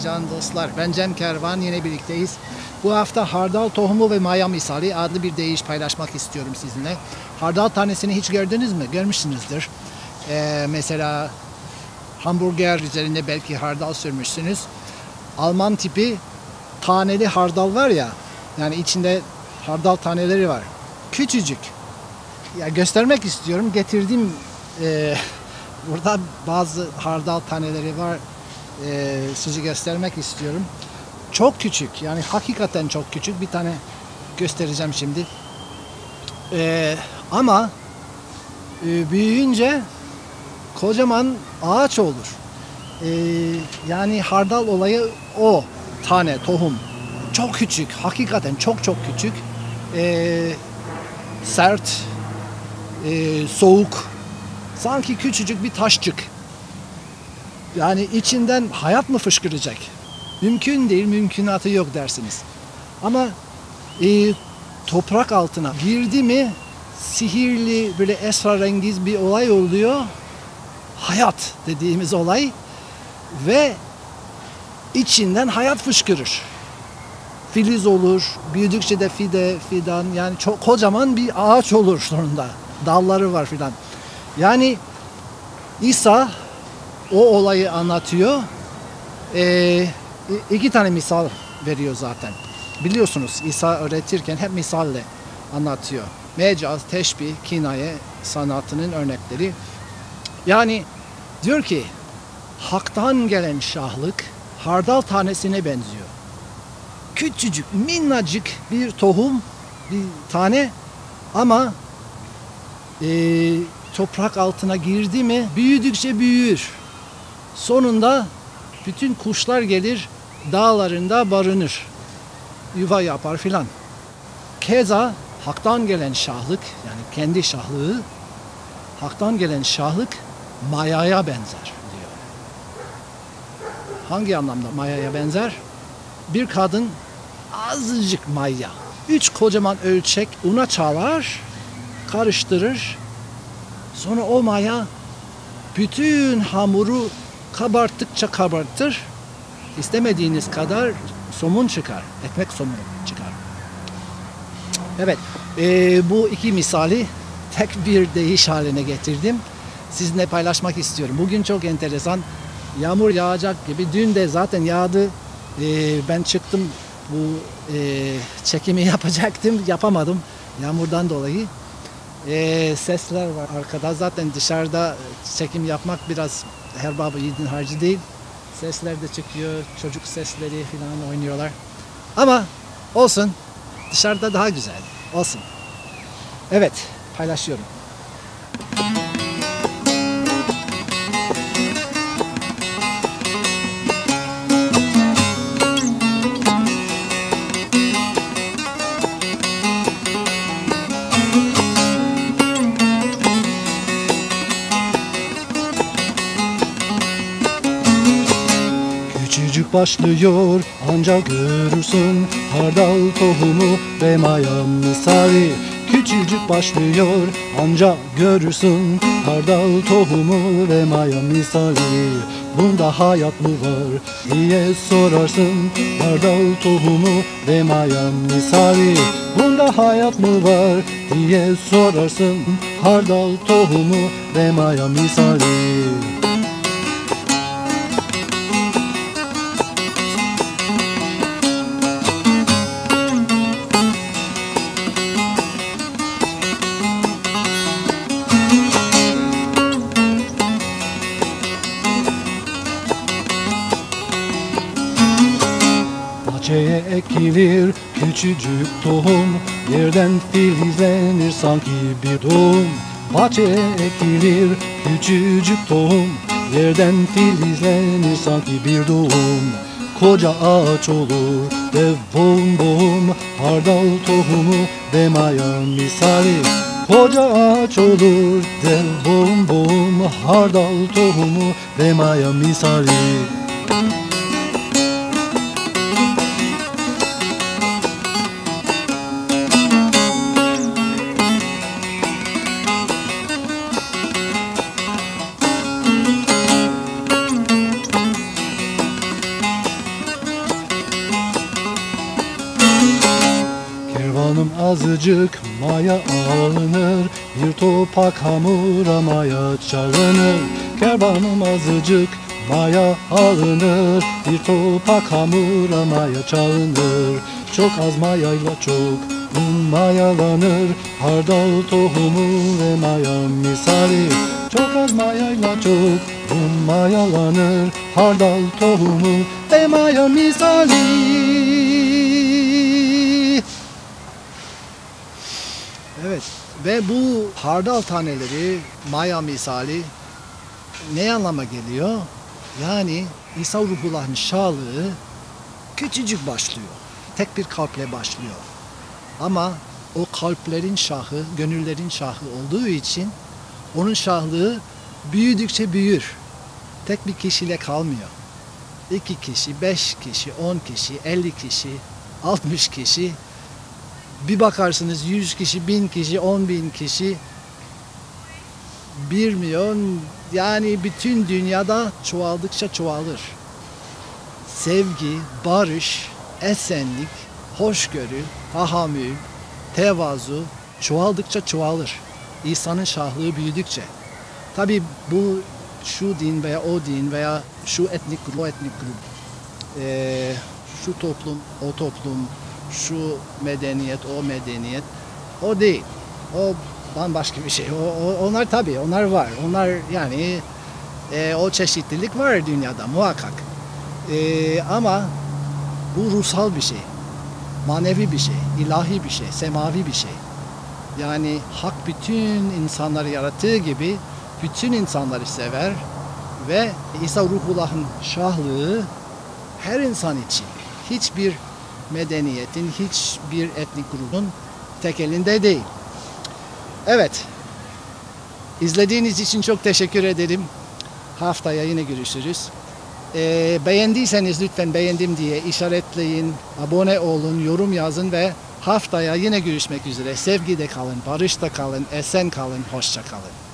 can dostlar. Ben Cem Kervan, yine birlikteyiz. Bu hafta hardal tohumu ve maya misali adlı bir deyiş paylaşmak istiyorum sizinle. Hardal tanesini hiç gördünüz mü? Görmüşsünüzdür. Mesela hamburger üzerinde belki hardal sürmüşsünüz. Alman tipi taneli hardal var ya, yani içinde hardal taneleri var. Küçücük. Ya göstermek istiyorum. Getirdim. Burada bazı hardal taneleri var. Sizi göstermek istiyorum. Çok küçük. Yani hakikaten çok küçük. Bir tane göstereceğim şimdi. Ama büyüyünce kocaman ağaç olur. Yani hardal olayı o. Tane, tohum. Çok küçük. Hakikaten çok çok küçük. Sert, soğuk. Sanki küçücük bir taşçık. Yani içinden hayat mı fışkıracak? Mümkün değil, mümkünatı yok dersiniz. Ama toprak altına girdi mi sihirli, böyle esrarengiz bir olay oluyor. Hayat dediğimiz olay ve içinden hayat fışkırır. Filiz olur, büyüdükçe de fidan, yani çok kocaman bir ağaç olur sonunda. Dalları var filan. Yani İsa o olayı anlatıyor. İki tane misal veriyor zaten. Biliyorsunuz İsa öğretirken hep misalle anlatıyor. Mecaz, teşbih, kinaye sanatının örnekleri. Yani diyor ki haktan gelen şahlık hardal tanesine benziyor. Küçücük, minnacık bir tohum, bir tane ama toprak altına girdi mi büyüdükçe büyür. Sonunda bütün kuşlar gelir, dağlarında barınır. Yuva yapar filan. Keza haktan gelen şahlık, yani kendi şahlığı, haktan gelen şahlık mayaya benzer diyor. Hangi anlamda mayaya benzer? Bir kadın azıcık maya, 3 kocaman ölçek una çalar, karıştırır. Sonra o maya bütün hamuru kabarttıkça kabartır. İstemediğiniz kadar somun çıkar. Ekmek somunu çıkar. Evet. Bu iki misali tek bir deyiş haline getirdim. Sizinle paylaşmak istiyorum. Bugün çok enteresan. Yağmur yağacak gibi. Dün de zaten yağdı. Ben çıktım. Bu çekimi yapacaktım. Yapamadım. Yağmurdan dolayı. Sesler var arkada. Zaten dışarıda çekim yapmak biraz herbabı yiğidin harcı değil. Sesler de çıkıyor. Çocuk sesleri falan oynuyorlar. Ama olsun. Dışarıda daha güzel. Olsun. Evet. Paylaşıyorum. Küçücük başlıyor ancak görürsün hardal tohumu ve maya misali. Küçücük başlıyor ancak görürsün hardal tohumu ve maya misali. Bunda hayat mı var diye sorarsın hardal tohumu ve maya misali. Bunda hayat mı var diye sorarsın hardal tohumu ve maya misali. Bahçeye ekilir küçücük tohum, yerden filizlenir sanki bir doğum. Bahçeye ekilir küçücük tohum, yerden filizlenir sanki bir doğum. Koca ağaç olur dev boğum boğum, hardal tohumu ve maya misali. Koca ağaç olur dev boğum boğum, hardal tohumu ve maya misali. azıcık maya alınır, bir topak hamura maya çalınır. Kervanım azıcık maya alınır, bir topak hamura maya çalınır. Çok az mayayla çok un mayalanır, hardal tohumu ve maya misali. Çok az mayayla çok un mayalanır, hardal tohumu ve maya misali. Evet, ve bu hardal taneleri, maya misali ne anlama geliyor? Yani İsa Ruhullah'ın şahlığı küçücük başlıyor. Tek bir kalple başlıyor. Ama o kalplerin şahı, gönüllerin şahı olduğu için onun şahlığı büyüdükçe büyür. Tek bir kişiyle kalmıyor. 2 kişi, 5 kişi, 10 kişi, 50 kişi, 60 kişi. Bir bakarsınız 100 kişi, 1000 kişi, 10.000 kişi, 1 milyon, yani bütün dünyada çoğaldıkça çoğalır. Sevgi, barış, esenlik, hoşgörü, tahammül, tevazu çoğaldıkça çoğalır. İsa'nın şahlığı büyüdükçe. Tabi bu şu din veya o din veya şu etnik grup, o etnik grup, şu toplum, o toplum, şu medeniyet, o medeniyet, o değil. O bambaşka bir şey. Onlar tabii, onlar var. Onlar yani o çeşitlilik var dünyada muhakkak. Ama bu ruhsal bir şey, manevi bir şey, ilahi bir şey, semavi bir şey. Yani hak bütün insanları yarattığı gibi bütün insanları sever ve İsa Ruhullah'ın şahlığı her insan için, hiçbir medeniyetin, hiçbir etnik grubun tek elinde değil. Evet, izlediğiniz için çok teşekkür ederim. Haftaya yine görüşürüz. Beğendiyseniz lütfen beğendim diye işaretleyin, abone olun, yorum yazın ve haftaya yine görüşmek üzere. Sevgide kalın, barışta kalın, esen kalın, hoşça kalın.